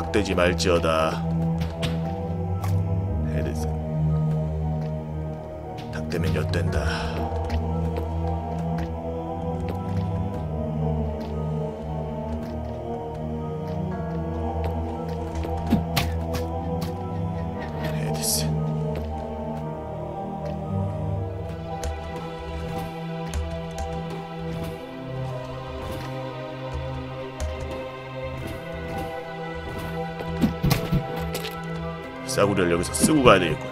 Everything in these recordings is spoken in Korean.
닭되지 말지어다. 헤드슨. 닭되면 엿된다. 싸구려를 여기서 쓰고 가야 되겠군.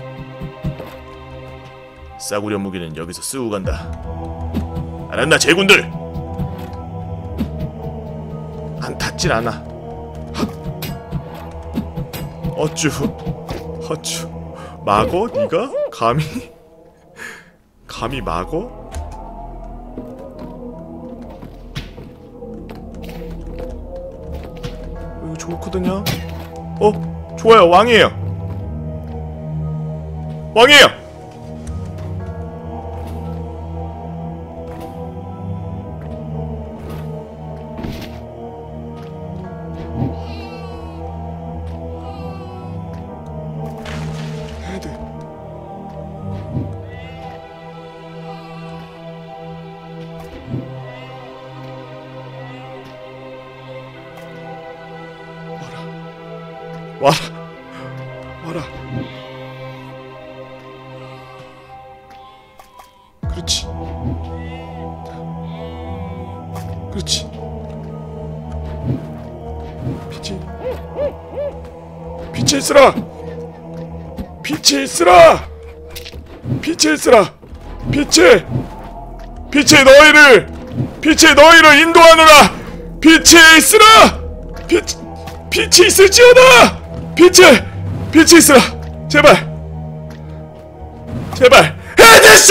싸구려 무기는 여기서 쓰고 간다. 알았나, 제군들? 안 탔질 않아. 어쭈, 어쭈. 막어? 니가? 감히? 감히 막어? 이거 좋거든요? 좋아요. 왕이에요. 왕이에요. 헤드. 와라. 와라. 그렇지. 그렇지. 빛이 있으라. 빛이 있으라. 빛이 있으라. 빛이 너희를 인도하노라. 빛이 있으라. 빛이 있을지어다. 빛이 있으라. 제발 헤드샷!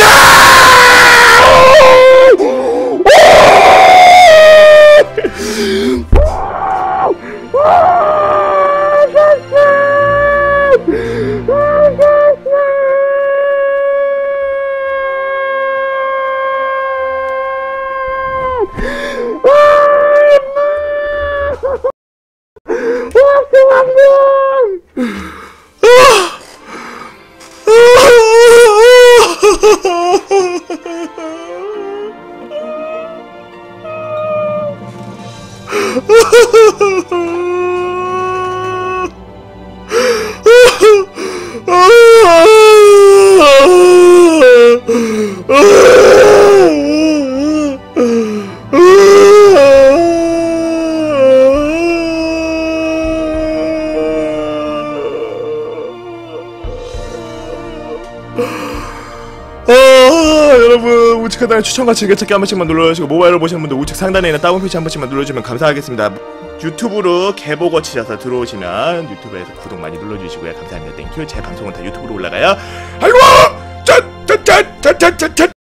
여러분 우측 하단에 추천과 즐겨찾기 한 번씩만 눌러주시고 모바일로 보시는 분들 우측 상단에 있는 다운 표시 한 번씩만 눌러주시면 감사하겠습니다. 유튜브로 개보고 치셔서 들어오시면 유튜브에서 구독 많이 눌러주시고요. 감사합니다. 땡큐. 제 방송은 다 유튜브로 올라가요. 아이고! 짠짠짠짠짠짠